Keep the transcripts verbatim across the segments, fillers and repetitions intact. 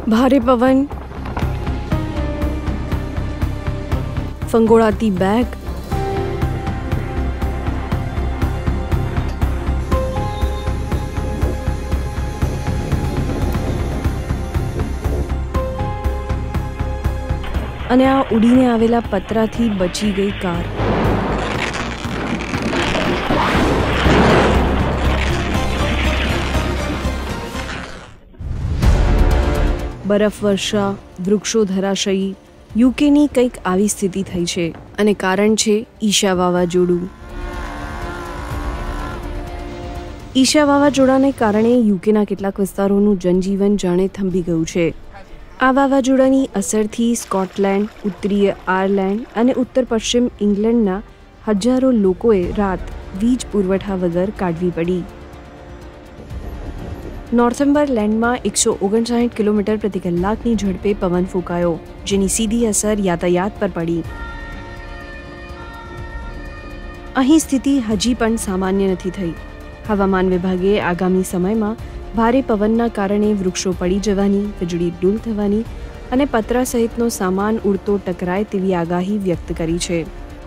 ભારે પવન, ફંગોળાતી બેગ, અને આ ઉડીને આવેલા પતરાથી બચી ગઈ કાર. બરફવર્ષા, વૃક્ષો ધરાશયી, યુકેની કંઈક આવી સ્થિતિ થઈ છે અને કારણ છે ઈશા વાવાઝોડું. ઈશા વાવાઝોડાને કારણે યુકેના કેટલાક વિસ્તારોનું જનજીવન જાણે થંભી ગયું છે. આ વાવાઝોડાની અસરથી સ્કોટલેન્ડ, ઉત્તરીય આયર્લેન્ડ અને ઉત્તર પશ્ચિમ ઇંગ્લેન્ડના હજારો લોકોએ રાત વીજ પુરવઠા વગર કાઢવી પડી. નોર્થમ્બરલેન્ડમાં એકસો ઓગણસાઠ કિલોમીટર પ્રતિ કલાકની ઝડપે પવન ફૂંકાયો, જેની સીધી અસર યાતાયાત પર પડી. અહીં સ્થિતિ હજી પણ સામાન્ય નથી થઈ. હવામાન વિભાગે આગામી સમયમાં ભારે પવનના કારણે વૃક્ષો પડી જવાની, વીજળી ડૂલ થવાની અને પતરા સહિતનો સામાન ઉડતો ટકરાય તેવી આગાહી વ્યક્ત કરી છે.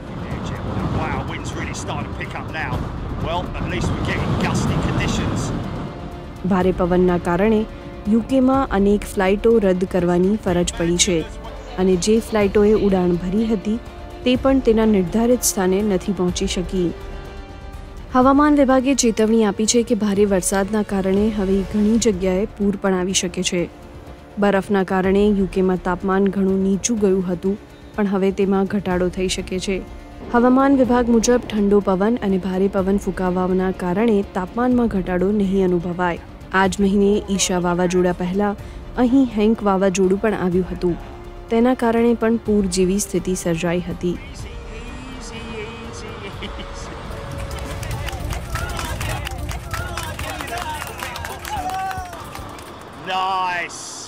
ભારે પવનના કારણે યુકેમાં અનેક ફ્લાઇટો રદ કરવાની ફરજ પડી છે અને જે ફ્લાઇટોએ ઉડાણ ભરી હતી તે પણ તેના નિર્ધારિત સ્થાને નથી પહોંચી શકી. હવામાન વિભાગે ચેતવણી આપી છે કે ભારે વરસાદના કારણે હવે ઘણી જગ્યાએ પૂર પણ આવી શકે છે. બરફના કારણે યુકેમાં તાપમાન ઘણું નીચું ગયું હતું, પણ હવે તેમાં ઘટાડો થઈ શકે છે. હવામાન વિભાગ મુજબ ઠંડો પવન અને ભારે પવન ફૂંકાવાના કારણે તાપમાનમાં ઘટાડો નહીં અનુભવાય. આ જ મહિને ઈશા વાવાઝોડા પહેલાં અહીં હેન્ક વાવાઝોડું પણ આવ્યું હતું. તેના કારણે પણ પૂર જેવી સ્થિતિ સર્જાઈ હતી. Nice.